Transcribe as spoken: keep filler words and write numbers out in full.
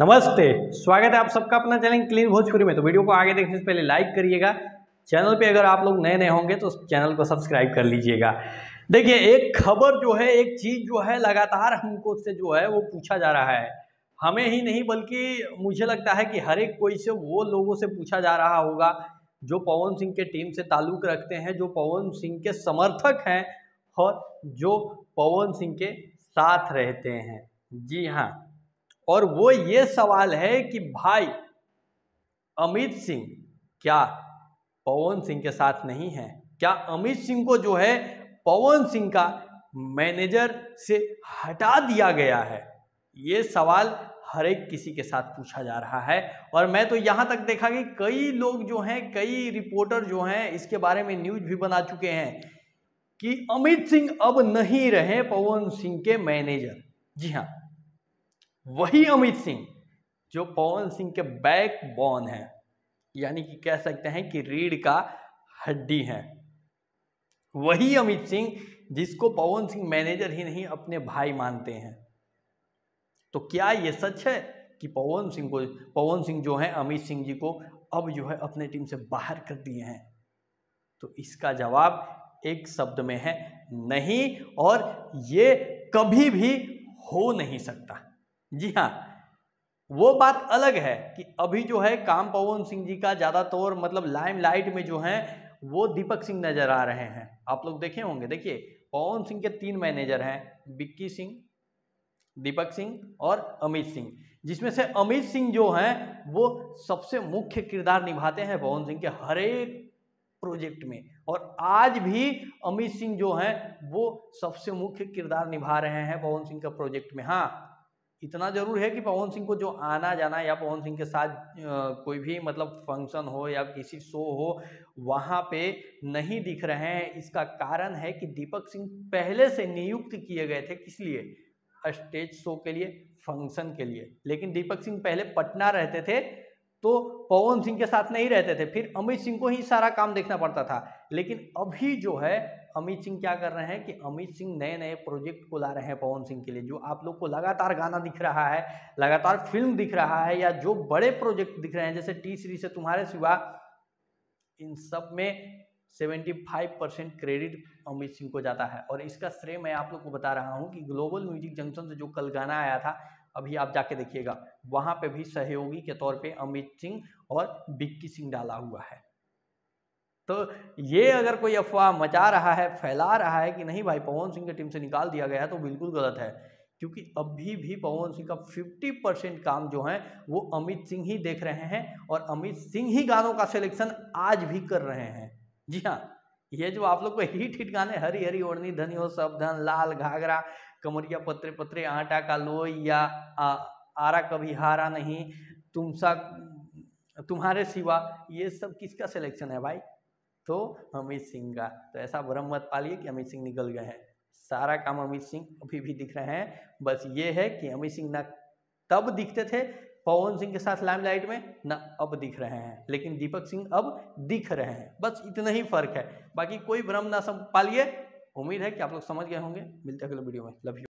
नमस्ते, स्वागत है आप सबका अपना चैनल क्लीन भोजपुरी में। तो वीडियो को आगे देखने से पहले लाइक करिएगा। चैनल पे अगर आप लोग नए नए होंगे तो चैनल को सब्सक्राइब कर लीजिएगा। देखिए, एक खबर जो है, एक चीज़ जो है लगातार हमको से जो है वो पूछा जा रहा है। हमें ही नहीं बल्कि मुझे लगता है कि हर एक कोई से वो लोगों से पूछा जा रहा होगा जो पवन सिंह के टीम से ताल्लुक़ रखते हैं, जो पवन सिंह के समर्थक हैं और जो पवन सिंह के साथ रहते हैं। जी हाँ, और वो ये सवाल है कि भाई अमित सिंह क्या पवन सिंह के साथ नहीं है? क्या अमित सिंह को जो है पवन सिंह का मैनेजर से हटा दिया गया है? ये सवाल हर एक किसी के साथ पूछा जा रहा है। और मैं तो यहाँ तक देखा कि कई लोग जो हैं, कई रिपोर्टर जो हैं, इसके बारे में न्यूज भी बना चुके हैं कि अमित सिंह अब नहीं रहे पवन सिंह के मैनेजर। जी हाँ, वही अमित सिंह जो पवन सिंह के बैकबोन है, यानी कि कह सकते हैं कि रीढ़ का हड्डी है। वही अमित सिंह जिसको पवन सिंह मैनेजर ही नहीं अपने भाई मानते हैं। तो क्या ये सच है कि पवन सिंह को पवन सिंह जो है अमित सिंह जी को अब जो है अपने टीम से बाहर कर दिए हैं? तो इसका जवाब एक शब्द में है नहीं, और ये कभी भी हो नहीं सकता। जी हाँ, वो बात अलग है कि अभी जो है काम पवन सिंह जी का ज़्यादातर मतलब लाइमलाइट में जो है वो दीपक सिंह नजर आ रहे हैं। आप लोग देखे होंगे। देखिए, पवन सिंह के तीन मैनेजर हैं, विक्की सिंह, दीपक सिंह और अमित सिंह, जिसमें से अमित सिंह जो हैं वो सबसे मुख्य किरदार निभाते हैं पवन सिंह के हर एक प्रोजेक्ट में। और आज भी अमित सिंह जो हैं वो सबसे मुख्य किरदार निभा रहे हैं पवन सिंह का प्रोजेक्ट में। हाँ, इतना जरूर है कि पवन सिंह को जो आना जाना या पवन सिंह के साथ आ, कोई भी मतलब फंक्शन हो या किसी शो हो, वहाँ पे नहीं दिख रहे हैं। इसका कारण है कि दीपक सिंह पहले से नियुक्त किए गए थे। किस लिए? स्टेज शो के लिए, फंक्शन के लिए। लेकिन दीपक सिंह पहले पटना रहते थे तो पवन सिंह के साथ नहीं रहते थे, फिर अमित सिंह को ही सारा काम देखना पड़ता था। लेकिन अभी जो है अमित सिंह क्या कर रहे हैं कि अमित सिंह नए नए प्रोजेक्ट को ला रहे हैं पवन सिंह के लिए। जो आप लोग को लगातार गाना दिख रहा है, लगातार फिल्म दिख रहा है, या जो बड़े प्रोजेक्ट दिख रहे हैं जैसे टी सीरीज से तुम्हारे सिवा, इन सब में पचहत्तर परसेंट क्रेडिट अमित सिंह को जाता है। और इसका श्रेय मैं आप लोग को बता रहा हूं कि ग्लोबल म्यूजिक जंक्शन से जो कल गाना आया था, अभी आप जाके देखिएगा, वहां पे भी सहयोगी के तौर पे अमित सिंह और विक्की सिंह डाला हुआ है। तो ये अगर कोई अफवाह मचा रहा है, फैला रहा है कि नहीं भाई पवन सिंह की टीम से निकाल दिया गया है, तो बिल्कुल गलत है। क्योंकि अभी भी पवन सिंह का पचास परसेंट काम जो है वो अमित सिंह ही देख रहे हैं, और अमित सिंह ही गानों का सिलेक्शन आज भी कर रहे हैं। जी हाँ, ये जो आप लोग को हिट हिट गाने, हरी हरी ओढ़नी, धनी हो सब धन, लाल घाघरा, कमरिया पत्रे पत्रे, आटा का लोई, या आ, आरा कभी हारा नहीं, तुम सा तुम्हारे सिवा, ये सब किसका सिलेक्शन है भाई? तो अमित सिंह का। तो ऐसा भ्रम मत पालिए कि अमित सिंह निकल गए हैं। सारा काम अमित सिंह अभी भी दिख रहे हैं। बस ये है कि अमित सिंह ना तब दिखते थे पवन सिंह के साथ लाइमलाइट में, ना अब दिख रहे हैं। लेकिन दीपक सिंह अब दिख रहे हैं, बस इतना ही फर्क है। बाकी कोई भ्रम ना पालिए। उम्मीद है कि आप लोग समझ गए होंगे। मिलते हैं अगले वीडियो में। Love you.